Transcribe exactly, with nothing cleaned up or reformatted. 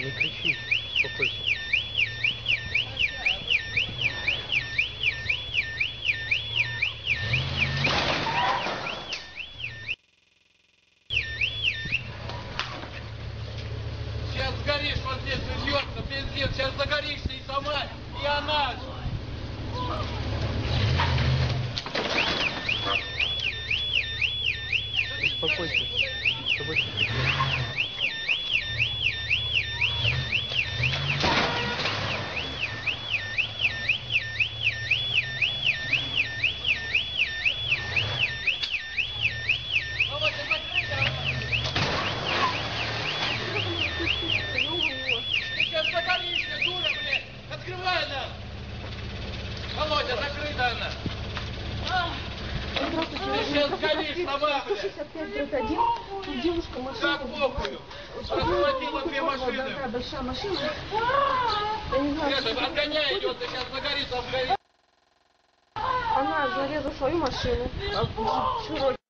Не кричи, успокойся. Сейчас сгоришь вот здесь, льется бензин, сейчас загоришься и сама, и она. Успокойся. С тобой все прекрасно. Открывай она! Володя, закрыта она! Ты сейчас горишь сама, блядь! Девушка, машина. Как похуй! Расхватила две машины! Такая большая машина. Это, отгоняй идет, ты сейчас загорится, обгорит! Она зарезала свою машину.